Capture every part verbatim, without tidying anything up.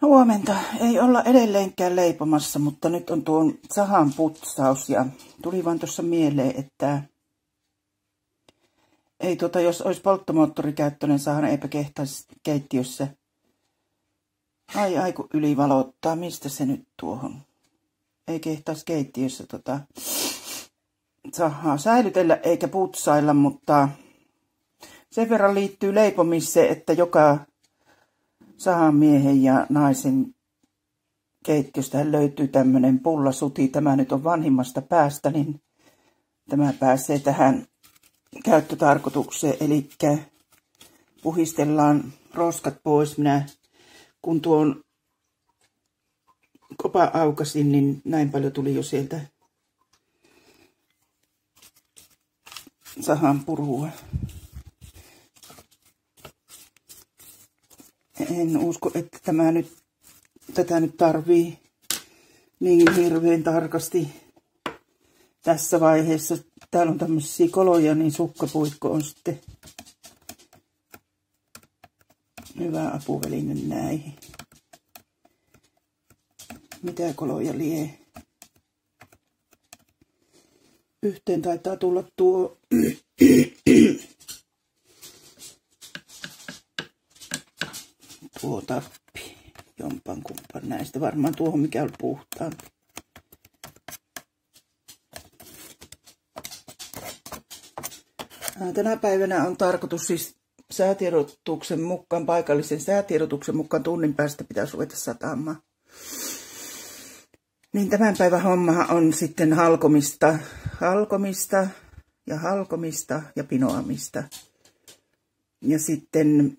Huomenta. Ei olla edelleenkään leipomassa, mutta nyt on tuon sahan putsaus ja tuli vaan tuossa mieleen, että ei tuota, jos olisi polttomoottorikäyttöinen sahan, eipä kehtaisi keittiössä. Ai ai kun ylivalottaa, mistä se nyt tuohon? Ei kehtaisi keittiössä tota sahaa säilytellä eikä putsailla, mutta sen verran liittyy leipomiseen, että joka sahan miehen ja naisen keittiöstä löytyy tämmöinen pullasuti. Tämä nyt on vanhimmasta päästä, niin tämä pääsee tähän käyttötarkoitukseen. Eli puhistellaan roskat pois. Minä kun tuon kopa aukasin, niin näin paljon tuli jo sieltä sahan purua. En usko, että tämä nyt, tätä nyt tarvii niin hirveän tarkasti tässä vaiheessa. Täällä on tämmöisiä koloja, niin sukkapuikko on sitten hyvä apuväline näihin. Mitä koloja lie? Yhteen taitaa tulla tuo tuo tappi, jompan kumpan näistä. Varmaan tuohon mikä on puhtaampi. Tänä päivänä on tarkoitus siis säätiedotuksen mukaan, paikallisen säätiedotuksen mukaan tunnin päästä pitäisi ruveta satamaan. Niin tämän päivän homma on sitten halkomista, halkomista ja halkomista ja pinoamista. Ja sitten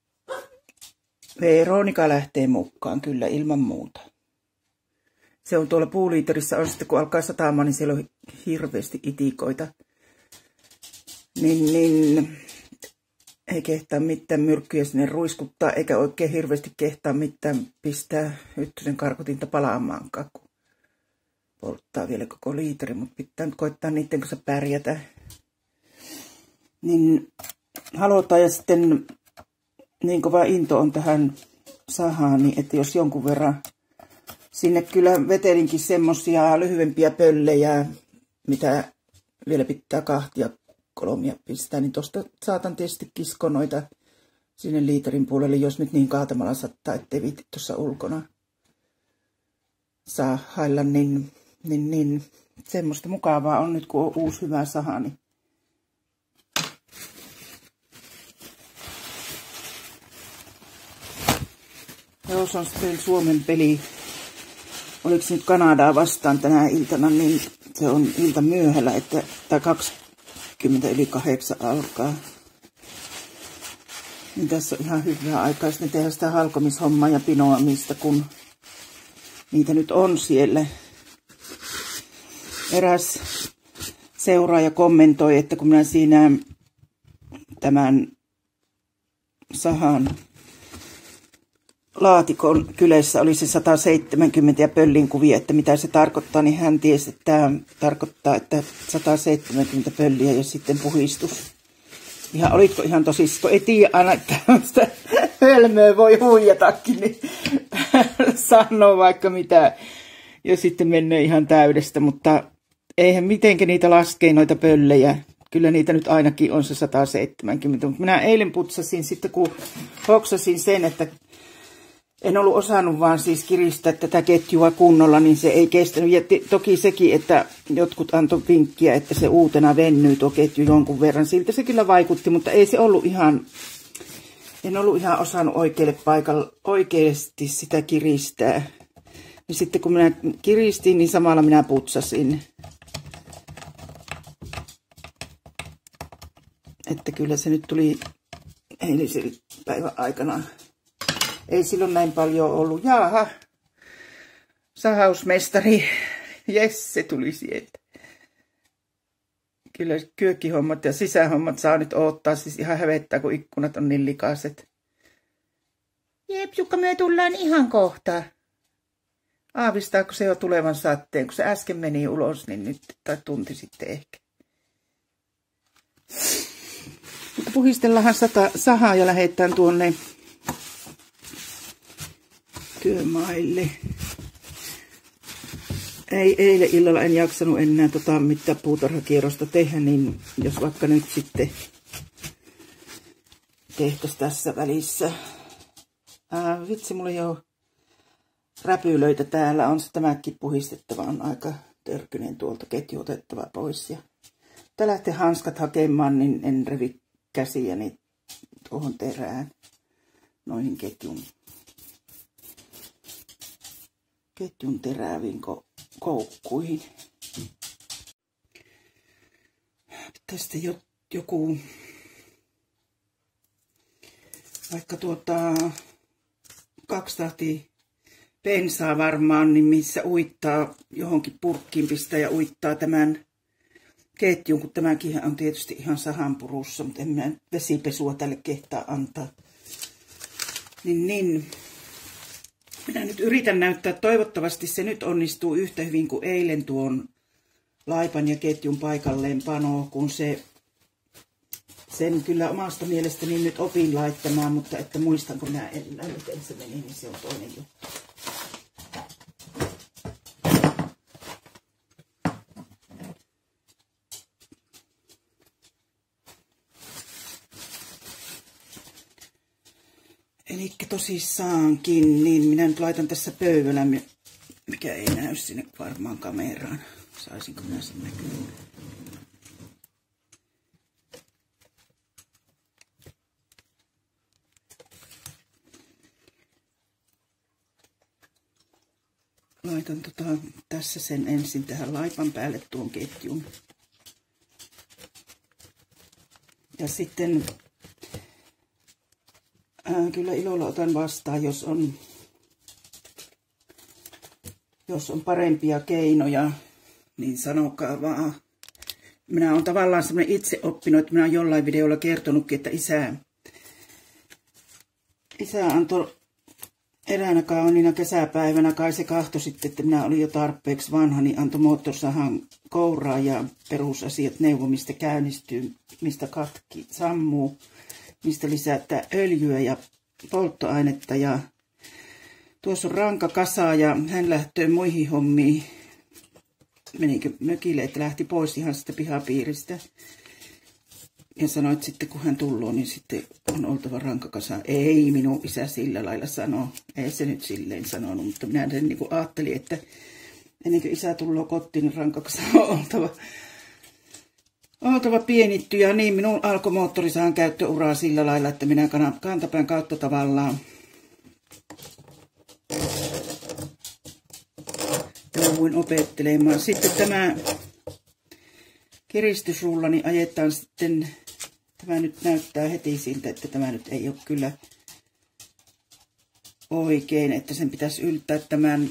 Veronika lähtee mukaan, kyllä ilman muuta. Se on tuolla puuliiterissä, on sitten kun alkaa sataamaan, niin siellä on hirveästi itikoita. Niin, niin ei kehtaa mitään myrkkyjä sinne ruiskuttaa, eikä oikein hirveästi kehtaa mitään pistää hyttysen karkotinta palaamaankaan, kun polttaa vielä koko liiteri, mutta pitää nyt koittaa niiden kanssa pärjätä. Niin halutaan ja sitten niin kova into on tähän sahaan, niin että jos jonkun verran sinne kyllä vetelinkin semmosia lyhyempiä pöllejä, mitä vielä pitää kahtia kolmia pistää, niin tosta saatan tietysti kiskonoita sinne liiterin puolelle, jos nyt niin kaatamalla sattaa, ettei viitti tuossa ulkona saa hailla, niin, niin, niin semmoista mukavaa on nyt, kun on uusi hyvä saha, niin jos on sitten Suomen peli, oliko se nyt Kanadaa vastaan tänä iltana, niin se on ilta myöhällä, että tai kaksikymmentä yli kahdeksan alkaa. Niin tässä on ihan hyvää aikaa sitten tehdä sitä halkomishommaa ja pinoamista, kun niitä nyt on siellä. Eräs seuraaja kommentoi, että kun minä siinä tämän sahan laatikon kylässä oli se sata seitsemänkymmentä ja pöllin kuvia, että mitä se tarkoittaa, niin hän tiesi, että tämä tarkoittaa, että sata seitsemänkymmentä pölliä ja sitten puhistus. Ihan olitko ihan tosissaan, kun ei tiedä aina, että tämmöistä hölmöä voi huijatakin, niin sanoo vaikka mitä ja sitten menee ihan täydestä, mutta eihän mitenkä niitä laskee noita pöllejä. Kyllä niitä nyt ainakin on se sata seitsemänkymmentä, mutta minä eilen putsasin sitten, kun hoksasin sen, että en ollut osannut vaan siis kiristää tätä ketjua kunnolla, niin se ei kestänyt. Ja toki sekin, että jotkut antoi vinkkiä, että se uutena vennyy tuo ketju jonkun verran. Siltä se kyllä vaikutti, mutta ei se ollut ihan, en ollut ihan osannut oikealle paikalle oikeasti sitä kiristää. Ja sitten kun minä kiristin, niin samalla minä putsasin. Että kyllä se nyt tuli eilisen päivän aikana. Ei silloin näin paljon ollut. Jaaha, sahausmestari. Jes, se tuli sieltä. Kyllä kyökkihommat ja sisähommat saa nyt odottaa. Siis ihan hävettää, kun ikkunat on niin likaiset. Jep, Jukka, me tullaan ihan kohta. Aavistaako se jo tulevan satteen? Kun se äsken meni ulos, niin nyt tai tunti sitten ehkä. Mutta puhistellaanhan sata sahaa ja lähdetään tuonne työmaille. Ei, eilen illalla en jaksanut enää tota, mitään puutarhakierrosta tehdä, niin jos vaikka nyt sitten tehtäisiin tässä välissä. Ää, vitsi, mulla ei ole räpylöitä täällä. On se tämäkin puhistettava, on aika törkyinen tuolta, ketju otettava pois. Ja tää lähtee hanskat hakemaan, niin en revi käsiäni tuohon terään, noihin ketjun, ketjun teräviin koukkuihin. Tästä jo, joku, vaikka tuota, kaksi tahtia bensaa varmaan, niin missä uittaa johonkin purkkiin pistää ja uittaa tämän ketjun, kun tämäkin on tietysti ihan sahanpurussa, mutta en minä vesipesua tälle kehtaa antaa. Niin, niin. Minä nyt yritän näyttää, toivottavasti se nyt onnistuu yhtä hyvin kuin eilen tuon laipan ja ketjun paikalleen pano, kun se, sen kyllä omasta mielestäni nyt opin laittamaan, mutta että muistanko minä enää, miten se meni, niin se on toinen juttu. Eli tosissaankin, niin minä nyt laitan tässä pöydällä, mikä ei näy sinne varmaan kameraan. Saisinko minä sen näkyyn? Laitan tota, tässä sen ensin tähän laipan päälle tuon ketjun. Ja sitten ää, kyllä ilolla otan vastaan, jos on, jos on parempia keinoja, niin sanokaa vaan. Minä olen tavallaan semmoinen itse oppinut, että minä olen jollain videolla kertonutkin, että isä, isä antoi eräänä kauniina kesäpäivänä, kai se kahtoi sitten, että minä olin jo tarpeeksi vanha, niin antoi moottorsahan kouraa ja perusasiat neuvo, mistä käynnistyy, mistä katki, sammuu, mistä lisätään öljyä ja polttoainetta. Ja tuossa on ranka kasa ja hän lähtee muihin hommiin. Menikö mökille, että lähti pois ihan sitä pihapiiristä. Ja sanoi, että sitten kun hän tulloo, niin sitten on oltava rankakasa. Ei minun isä sillä lailla sano. Ei se nyt silleen sanonut, mutta minä sen niin kuin ajattelin, että ennen kuin isä tulloo kotiin, niin rankakasa on oltava, oltava pienitty. Ja niin minun alkoi moottorisahan käyttöuraa sillä lailla, että minä kantapään kautta tavallaan jouduin opettelemaan. Sitten tämä kiristysrulla niin ajetaan sitten, tämä nyt näyttää heti siltä, että tämä nyt ei ole kyllä oikein, että sen pitäisi yltää tämän,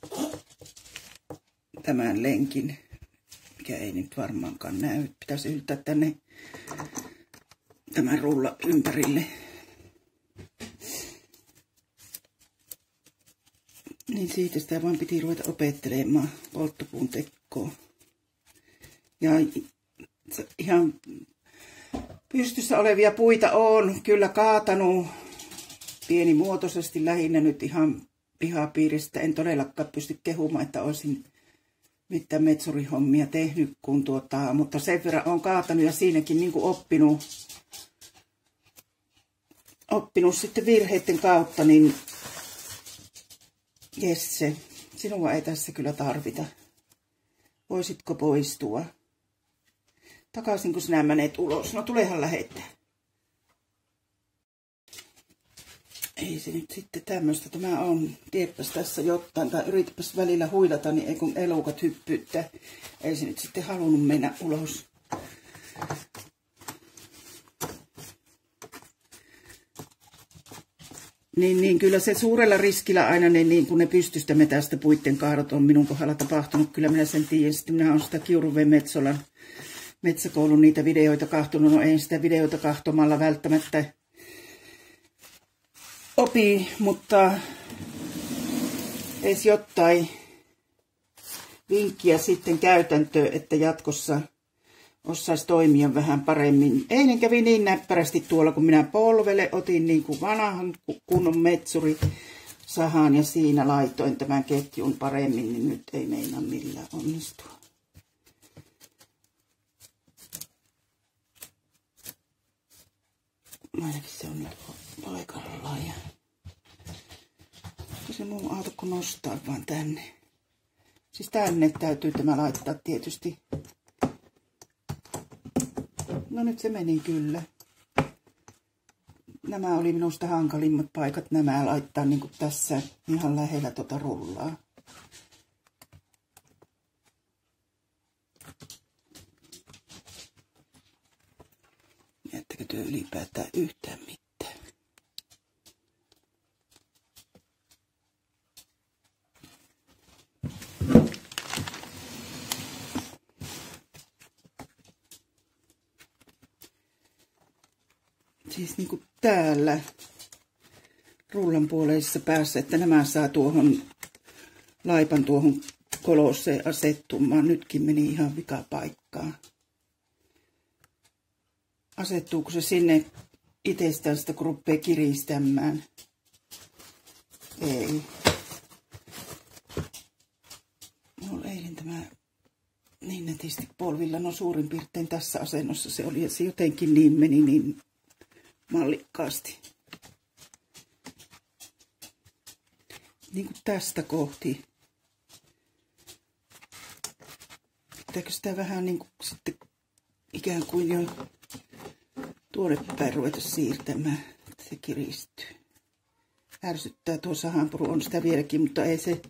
tämän lenkin, mikä ei nyt varmaankaan näy, pitäisi yltää tänne tämän rulla ympärille. Niin siitä sitä vaan piti ruveta opettelemaan polttopuun tekoa. Ja ihan pystyssä olevia puita on kyllä kaatanut pienimuotoisesti lähinnä nyt ihan pihapiiristä. En todellakaan pysty kehumaan, että olisin mitään metsurihommia tehnyt, kun tuota, mutta sen verran olen kaatanut ja siinäkin niin kuin oppinut, oppinut sitten virheiden kautta, niin Jesse, sinua ei tässä kyllä tarvita. Voisitko poistua? Takaisin kun sinä menet ulos. No tulehan lähettää. Ei se nyt sitten tämmöistä. Tämä on, tiedäpäs tässä jotain, tai yritäpäs välillä huilata, niin ei kun elukat hyppyyttää. Ei se nyt sitten halunnut mennä ulos. Niin, niin kyllä se suurella riskillä aina ne, niin kun ne pystystä metästä puitten kaadot on minun kohdalla tapahtunut. Kyllä minä sen tiedän. Sitten minä olen sitä Kiuruven Metsolan metsäkoulun niitä videoita kahtonut. No en sitä videoita kahtomalla välttämättä opi, mutta edes jotain vinkkiä sitten käytäntöön, että jatkossa osaisi toimia vähän paremmin. Eilen kävi niin näppärästi tuolla, kun minä polvelle otin niin kuin vanhan kunnon metsuri. sahaan ja siinä laitoin tämän ketjun paremmin, niin nyt ei meinaa millään onnistua. Ainakin se on nyt paikallaan ja se muu auto kun nostaa vaan tänne. Siis tänne täytyy tämä laittaa tietysti. No nyt se meni kyllä. Nämä oli minusta hankalimmat paikat nämä laittaa niin kuin tässä ihan lähellä tuota rullaa. Jättäkö työ ylipäätään yhtään mitään? Siis niin kuin täällä rullan puoleisessa päässä, että nämä saa tuohon laipan tuohon kolosseen asettumaan. Nytkin meni ihan vika paikkaan. Asettuuko se sinne itsestään sitä, kun rupeaa kiristämään? Ei. Mulla eilen tämä niin netisti polvilla, no suurin piirtein tässä asennossa se oli, ja se jotenkin niin meni niin mallikkaasti. Niin kuin tästä kohti. Pitääkö sitä vähän niin kuin sitten ikään kuin jo tuonne päin ruveta siirtämään, että se kiristyy. Ärsyttää tuo sahanpuru, on sitä vieläkin, mutta ei se.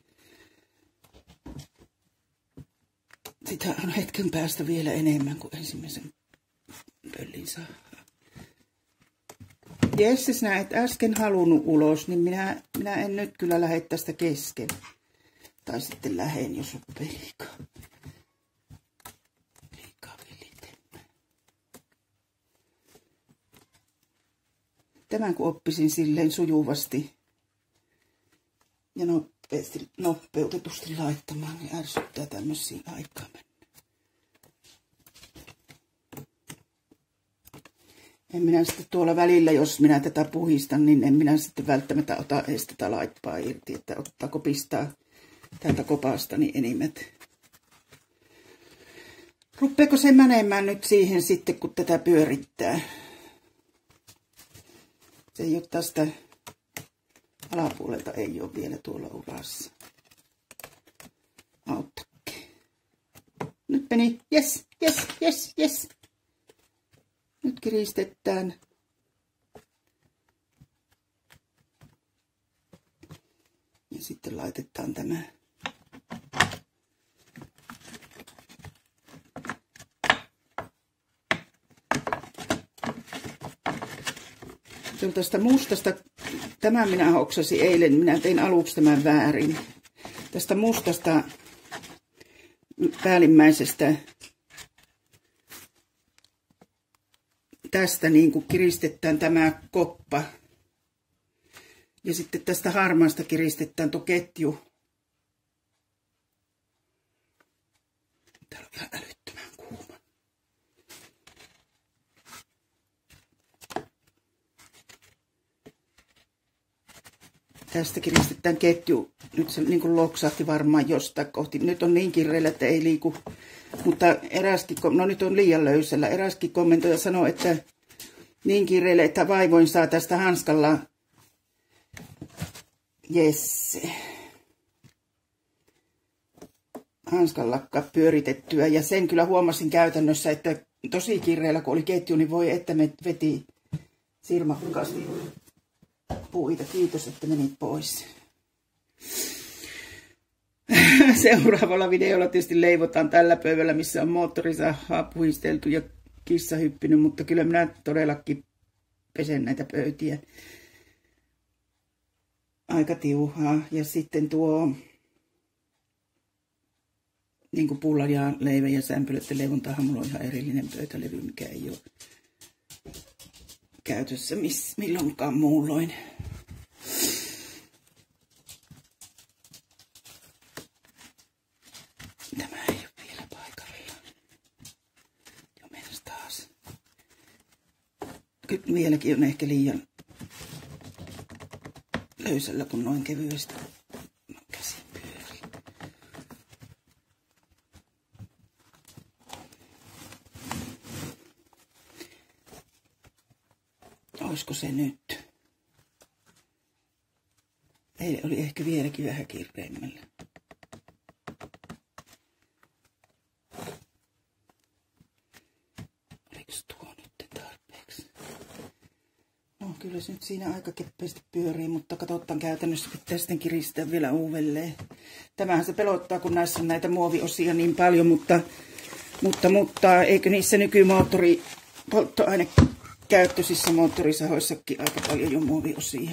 Sitä on hetken päästä vielä enemmän kuin ensimmäisen pöllin sahaa. Jesse, sinä et äsken halunnut ulos, niin minä, minä en nyt kyllä lähde tästä kesken. Tai sitten lähen, jos rupeaa liikaa. Liikaa vilitemään. Tämän kun oppisin silleen sujuvasti ja nopeasti, nopeutetusti laittamaan, niin ärsyttää tämmöisiä aikaa mennä. En minä sitten tuolla välillä, jos minä tätä puhistan, niin en minä sitten välttämättä ota edes tätä laippaa irti, että ottaako pistää täältä kopasta niin enimmät. Rupeeko se menemään nyt siihen sitten, kun tätä pyörittää? Se ei ole tästä alapuolelta, ei ole vielä tuolla urassa. Auttakke. Nyt meni. Jes, jes, jes, jes. Nyt kiristetään. Ja sitten laitetaan tämä. Tästä mustasta, tämän minä hoksasin eilen, minä tein aluksi tämän väärin. Tästä mustasta päällimmäisestä tästä niin kuin kiristetään tämä koppa. Ja sitten tästä harmaasta kiristetään tuo ketju. Täällä on ihan älyttömän kuuma. Tästä kiristetään ketju. Nyt se niin kuin loksahti varmaan jostain kohti. Nyt on niin kireellä, että ei liiku. Mutta eräskin, no nyt on liian löysällä. Eräskin kommentoija sanoi, että niin kireelle, että vaivoin saa tästä hanskalla. Jesse. Hanskalla pyöritettyä. Ja sen kyllä huomasin käytännössä, että tosi kireellä, kun oli ketju, niin voi, että me veti silmakkaasti puita. Kiitos, että menit pois. Seuraavalla videolla tietysti leivotaan tällä pöydällä, missä on moottorisahaa puhisteltu ja kissa hyppinyt, mutta kyllä minä todellakin pesen näitä pöytiä. Aika tiuhaa. Ja sitten tuo niin kuin pullan ja leivän ja sämpylöiden leivontahan mulla on ihan erillinen pöytälevy, mikä ei ole käytössä miss, milloinkaan muulloin. Tämä ei ole vielä paikallaan. Jo mennäs taas. Kyllä vieläkin on ehkä liian löysällä, kun noin kevyesti käsin pyörii. Olisiko se nyt? Ei, oli ehkä vieläkin vähän kirreimmällä. Oliko tuo nyt tarpeeksi? No kyllä se nyt siinä aika keppeästi pyörii, mutta katsotaan, käytännössä pitää sitten kiristää vielä uudelleen. Tämähän se pelottaa, kun näissä on näitä muoviosia niin paljon, mutta, mutta, mutta eikö niissä nykymoottori polttoainekäyttöisissä moottorisahoissakin aika paljon jo muoviosia.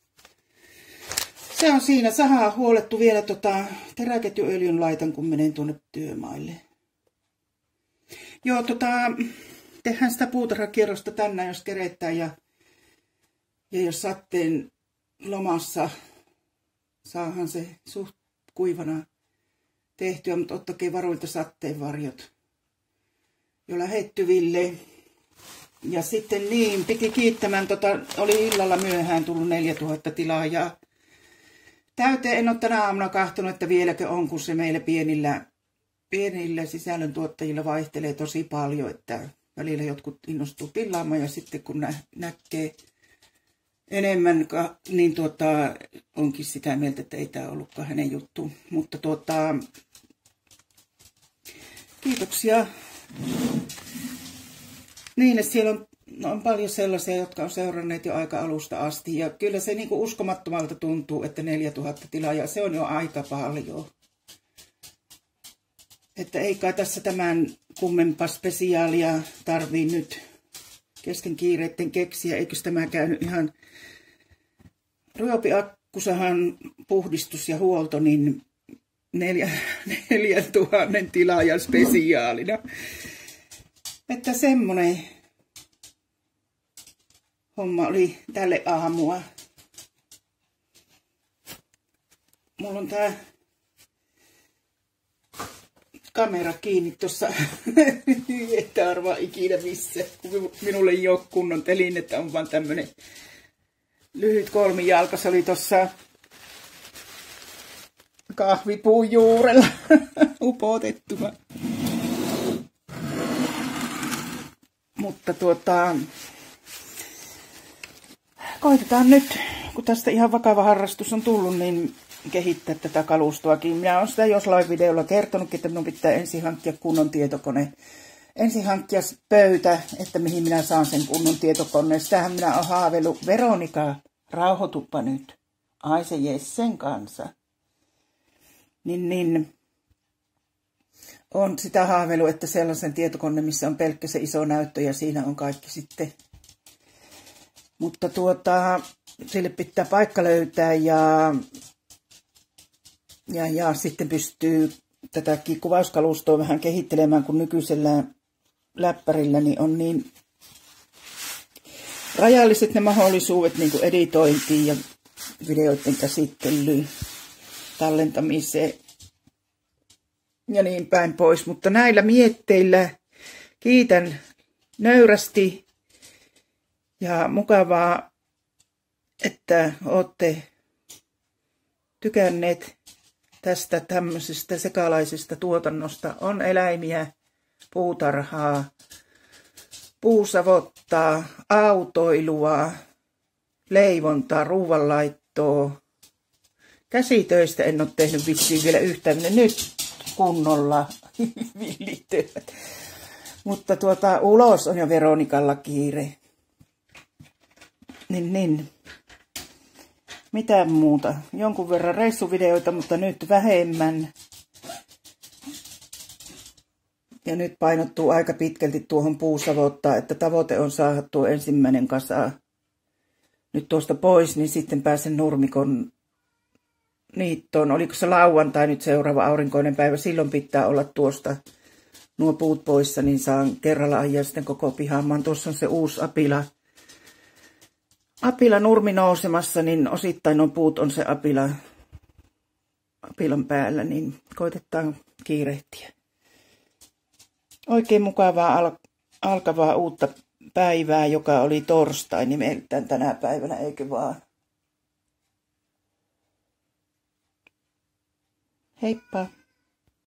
Se on siinä. Sahaa huolettu vielä tota teräketjuöljyn laitan, kun menen tuonne työmaille. Joo, tota, tehdään sitä puutarhakierrosta tänään, jos keretään ja, ja jos satteen lomassa saahan se suht kuivana tehtyä, mutta ottakaa varuilta sateenvarjot jo lähettyville. Ja sitten niin, piti kiittämään, tota, oli illalla myöhään tullut neljätuhatta tilaajaa. Täyteen en ole tänä aamuna katsonut, että vieläkö on, kun se meillä pienillä, pienillä sisällöntuottajilla vaihtelee tosi paljon, että välillä jotkut innostuu pillaamaan ja sitten kun nä näkee enemmän, niin tuota, onkin sitä mieltä, että ei tämä ollutkaan hänen juttu. Mutta tuota, kiitoksia. Niin, että siellä on, no, on paljon sellaisia, jotka on seuranneet jo aika alusta asti. Ja kyllä se niin kuin uskomattomalta tuntuu, että neljätuhatta tilaajaa, se on jo aika paljon. Että ei kai tässä tämän kummempaa spesiaalia tarvii nyt kesken kiireitten keksiä. Eikö tämä käynyt ihan ruopiakkusahan puhdistus ja huolto, niin neljä, neljän tuhannen tilaajan spesiaalina. Että semmonen homma oli tälle aamua. Mulla on tää kamera kiinni tossa, että arvaa ikinä missä, kun minulle ei ole kunnon telin, että on vaan tämmönen lyhyt kolmijalka. Se oli tossa kahvipuun juurella upotettuna. Mutta tuota, koitetaan nyt, kun tästä ihan vakava harrastus on tullut, niin kehittää tätä kalustoakin. Minä olen sitä joslain videolla kertonutkin, että minun pitää ensin hankkia kunnon tietokone. Ensin hankkia pöytä, että mihin minä saan sen kunnon tietokoneen. Sitähän minä olen haaveillut. Veronika, rauhoituppa nyt. Ai se Jessen kanssa. Niin, niin. On sitä haaveilu, että sellaisen tietokoneen, missä on pelkkä se iso näyttö ja siinä on kaikki sitten. Mutta tuota, sille pitää paikka löytää ja, ja, ja sitten pystyy tätäkin kuvauskalustoa vähän kehittelemään, kun nykyisellä läppärillä niin on niin rajalliset ne mahdollisuudet niin kuin editointiin ja videoiden käsittelyyn, tallentamiseen ja niin päin pois. Mutta näillä mietteillä kiitän nöyrästi ja mukavaa, että olette tykänneet tästä tämmöisestä sekalaisesta tuotannosta. On eläimiä, puutarhaa, puusavottaa, autoilua, leivontaa, ruuanlaittoa. Käsitöistä en ole tehnyt vissiin vielä yhtään, nyt kunnolla villityöt. Mutta tuota, ulos on jo Veronikalla kiire. Niin, niin. Mitä muuta? Jonkun verran reissuvideoita, mutta nyt vähemmän. Ja nyt painottuu aika pitkälti tuohon puusavottaa, että tavoite on saada tuo ensimmäinen kasa nyt tuosta pois, niin sitten pääsen nurmikon niittoon. Oliko se lauantai nyt seuraava aurinkoinen päivä? Silloin pitää olla tuosta nuo puut poissa, niin saan kerralla ajaa sitten koko pihaamaan. Tuossa on se uusi apila. Apila nurmi nousemassa, niin osittain nuo puut on se apila, apilan päällä, niin koitetaan kiirehtiä. Oikein mukavaa al alkavaa uutta päivää, joka oli torstai nimeltään tänä päivänä, eikö vaan? Heippa!